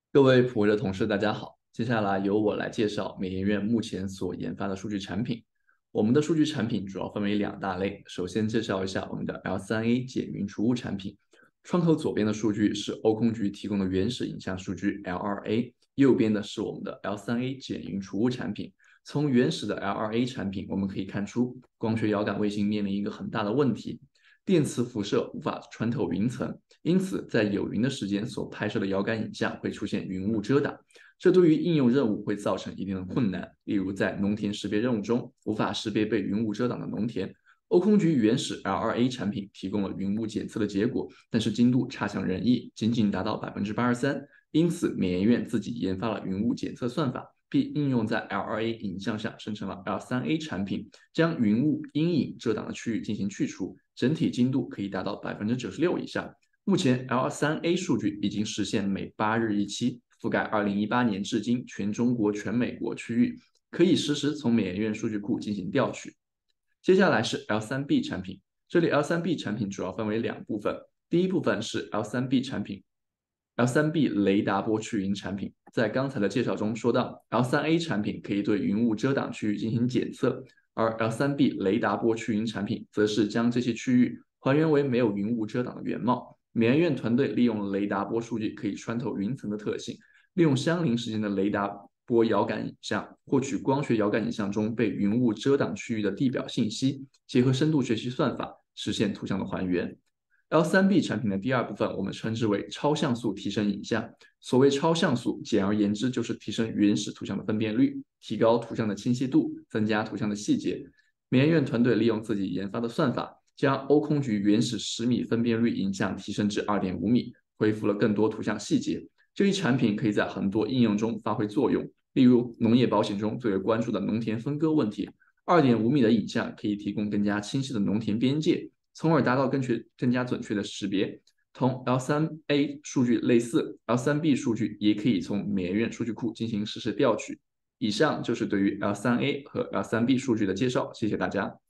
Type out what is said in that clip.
各位普惠的同事，大家好。接下来由我来介绍美研院目前所研发的数据产品。我们的数据产品主要分为两大类，首先介绍一下我们的 L3A 减云储物产品。窗口左边的数据是欧空局提供的原始影像数据 L2A，右边的是我们的 L3A 减云储物产品。从原始的 L2A 产品，我们可以看出，光学遥感卫星面临一个很大的问题，电磁辐射无法穿透云层。因此，在有云的时间所拍摄的遥感影像会出现云雾遮挡，这对于应用任务会造成一定的困难。例如，在农田识别任务中，无法识别被云雾遮挡的农田。欧空局原始 L2A 产品提供了云雾检测的结果，但是精度差强人意，仅仅达到83%。因此，美研院自己研发了云雾检测算法，并应用在 L2A 影像上，生成了 L3A 产品，将云雾阴影遮挡的区域进行去除，整体精度可以达到96%以上。目前 L3A 数据已经实现每8日一期，覆盖2018年至今全中国、全美国区域，可以实时从美研院数据库进行调取。接下来是 L3B 产品，这里 L3B 产品主要分为两部分，第一部分是 L3B 产品，L3B 雷达波去云产品。在刚才的介绍中说到，L3A 产品可以对云雾遮挡区域进行检测，而 L3B 雷达波去云产品则是将这些区域还原为没有云雾遮挡的原貌。美研院团队利用雷达波数据可以穿透云层的特性，利用相邻时间的雷达波遥感影像获取光学遥感影像中被云雾遮挡区域的地表信息，结合深度学习算法实现图像的还原。L3B 产品的第二部分，我们称之为超像素提升影像。所谓超像素，简而言之就是提升原始图像的分辨率，提高图像的清晰度，增加图像的细节。美研院团队利用自己研发的算法，将欧空局原始10米分辨率影像提升至2.5米，恢复了更多图像细节。这一产品可以在很多应用中发挥作用，例如农业保险中最为关注的农田分割问题。2.5米的影像可以提供更加清晰的农田边界，从而达到更加准确的识别。同 L3A 数据类似，L3B 数据也可以从美研院数据库进行实时调取。以上就是对于 L3A 和 L3B 数据的介绍，谢谢大家。